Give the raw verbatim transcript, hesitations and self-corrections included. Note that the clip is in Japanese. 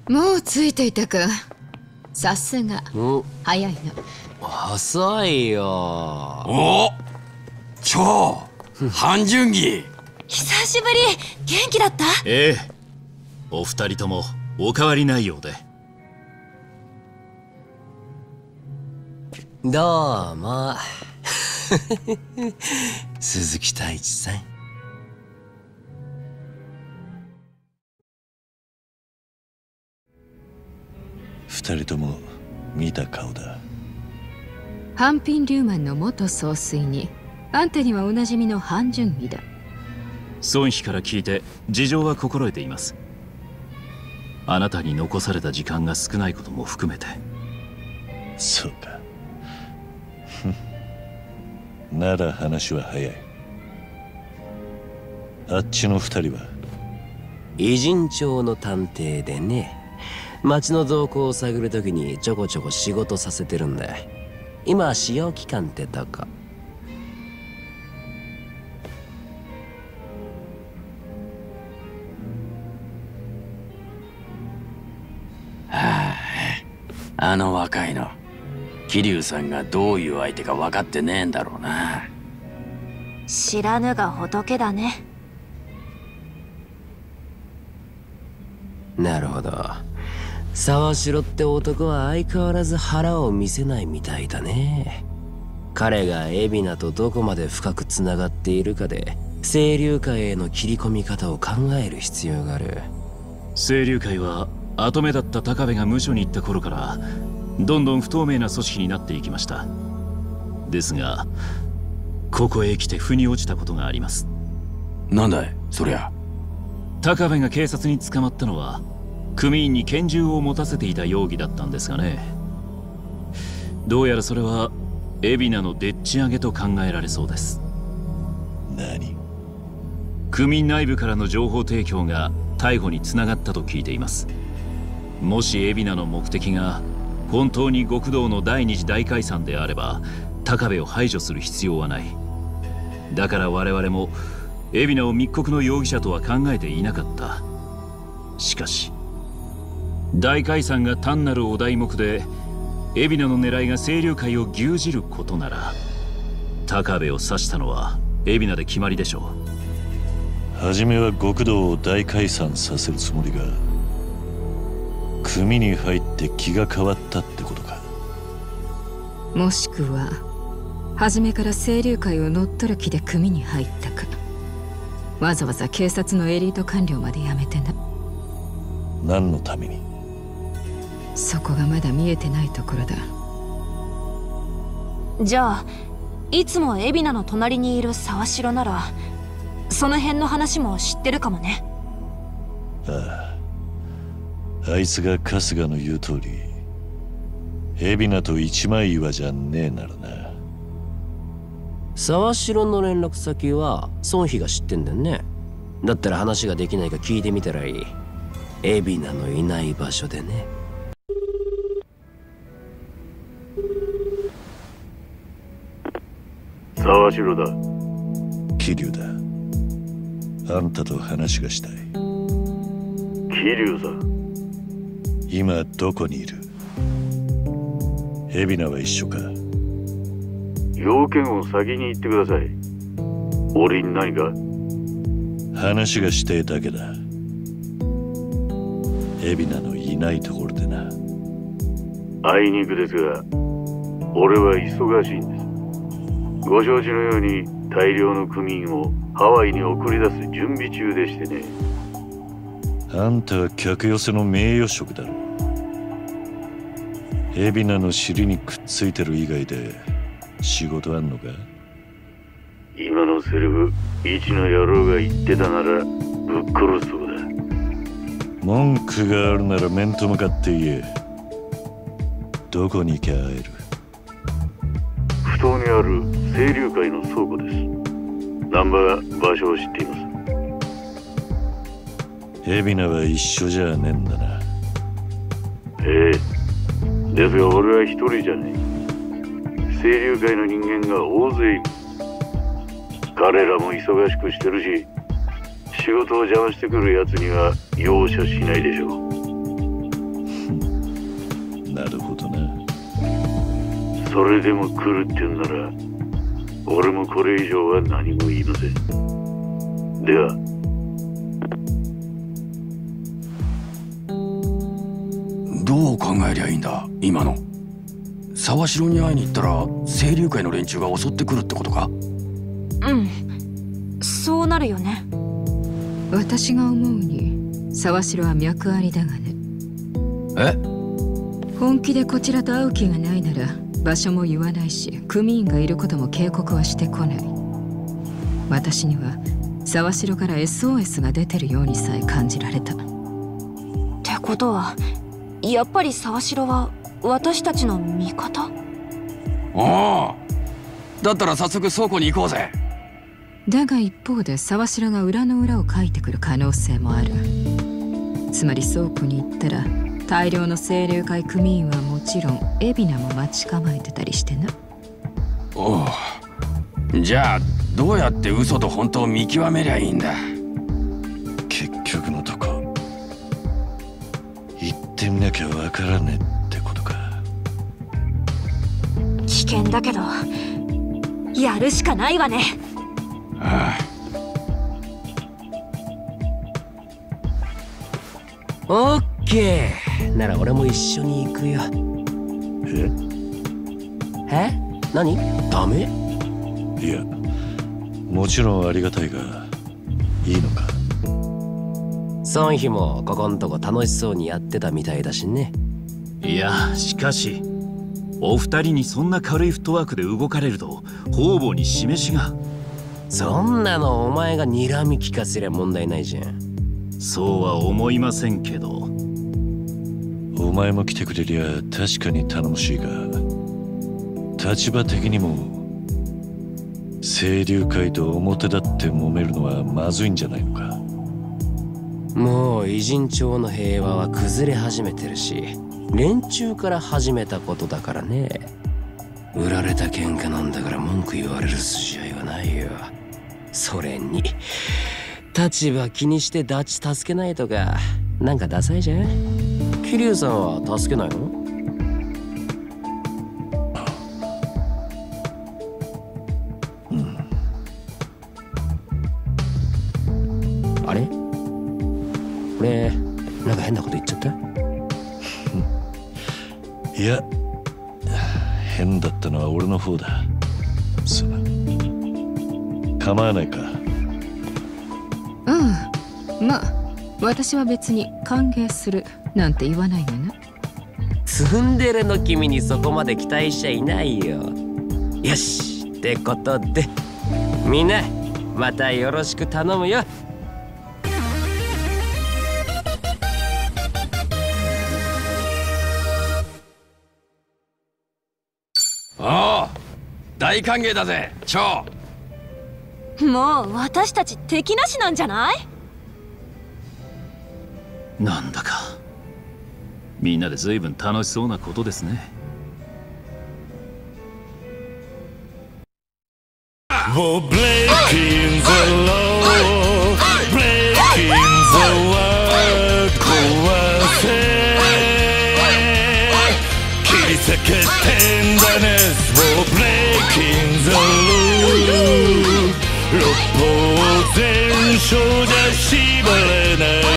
もうついていたか。さすが早いな。 遅いよ。 お超半純義。 久しぶり。元気だった？ ええ、お二人ともお変わりないようで。 どうも鈴木太一さん。 二人とも見た顔だ。 ハンピン・リューマンの元総帥に、あんたにはおなじみのハン・ジュンギだ。 孫妃から聞いて事情は心得ています。あなたに残された時間が少ないことも含めて。 そうかなら話は早い。あっちの二人は偉人帳の探偵でね、町の動向を探るときにちょこちょこ仕事させてるんだ。今使用期間ってとこ。 はあ、あの若いの桐生さんがどういう相手か分かってねえんだろうな。 知らぬが仏だね。 なるほど。沢城って男は相変わらず腹を見せないみたいだね。彼が海老名とどこまで深くつながっているかで清流会への切り込み方を考える必要がある。 清流会は跡目だった高部が無所に行った頃からどんどん不透明な組織になっていきました。ですがここへ来て腑に落ちたことがあります。 なんだいそりゃ。 高部が警察に捕まったのは組員に拳銃を持たせていた容疑だったんですがね。どうやらそれは海老名のでっち上げと考えられそうです。 何？ 組員内部からの情報提供が逮捕につながったと聞いています。もし海老名の目的が本当に極道の第二次大解散であれば高部を排除する必要はない。だから我々も海老名を密告の容疑者とは考えていなかった。しかし大解散が単なるお題目で海老名の狙いが清流会を牛耳ることなら高部を指したのは海老名で決まりでしょう。初めは極道を大解散させるつもりが組に入って気が変わったってことか。 もしくは初めから清流会を乗っ取る気で組に入ったか。わざわざ警察のエリート官僚まで辞めてな。 何のために？ そこがまだ見えてないところだ。 じゃあいつも海老名の隣にいる沢城ならその辺の話も知ってるかもね。 ああ、あいつが春日の言う通り海老名と一枚岩じゃねえならな。 沢城の連絡先は孫妃が知ってんだよね。だったら話ができないか聞いてみたらいい。海老名のいない場所でね。 沢城だ。 桐生だ。あんたと話がしたい。 桐生さん。 今どこにいる？海老名は一緒か？ 要件を先に言ってください。俺に何か？ 話がしてえだけだ。海老名のいないところでな。 あいにくですが俺は忙しいんです。ご承知のように大量の組員をハワイに送り出す準備中でしてね。 あんたは客寄せの名誉職だろ。海老名の尻にくっついてる以外で仕事あんのか？ 今のセリフ一の野郎が言ってたならぶっ殺すそうだ。 文句があるなら面と向かって言え。どこに行きゃ会える？ 埠頭にある清流会の倉庫です。難波が場所を知っています。 海老名は一緒じゃねえんだな。 ええ、ですが俺は一人じゃねえ。清流会の人間が大勢いる。彼らも忙しくしてるし仕事を邪魔してくるやつには容赦しないでしょう。 なるほどな。 それでも来るってんなら俺もこれ以上は何も言いません。では。 どう考えりゃいいんだ今の。沢城に会いに行ったら清流会の連中が襲ってくるってことか？ うん、そうなるよね。 私が思うに沢城は脈ありだがね。 え？ 本気でこちらと会う気がないなら場所も言わないし、組員がいることも警告はしてこない。私には沢城から エスオーエス が出てるようにさえ感じられた。 ってことはやっぱり沢城は私たちの味方？ おお、だったら早速倉庫に行こうぜ。 だが一方で沢城が裏の裏を書いてくる可能性もある。つまり倉庫に行ったら大量の清流会組員はもちろん海老名も待ち構えてたりしてな。 おお、じゃあどうやって嘘と本当を見極めりゃいいんだ。 結局のとこ行ってみなきゃわからねえってことか。 危険だけどやるしかないわね。 ああ、オッケーなら俺も一緒に行くよ。 ええ？何？ダメ？ いや、もちろんありがたいが、いいのか？ ソンヒもここんとこ楽しそうにやってたみたいだしね。 いや、しかしお二人にそんな軽いフットワークで動かれると方々に示しが。 そんなのお前が睨み聞かせりゃ問題ないじゃん。 そうは思いませんけど。 お前も来てくれりゃ確かに頼もしいが、立場的にも清流会と表立って揉めるのはまずいんじゃないのか。 もう偉人町の平和は崩れ始めてるし、連中から始めたことだからね。売られた喧嘩なんだから文句言われる筋合いはないよ。それに立場気にしてダチ助けないとかなんかダサいじゃん。桐生さんは助けないの？ うん。 あれ？俺なんか変なこと言っちゃった？ いや、変だったのは俺の方だ。さあ、構わないか。 うん、まあ私は別に歓迎するなんて言わないがな。 ツンデレの君にそこまで期待しちゃいないよ。よしってことでみんなまたよろしく頼むよ。 おお、大歓迎だぜ蝶。 もう私たち敵なしなんじゃない？ なんだかみんなで随分楽しそうなことですね。 Oh, breaking the law, breaking the world, 壊せ切り裂けてんだね。Oh, breaking the law、六法全書じゃ縛れない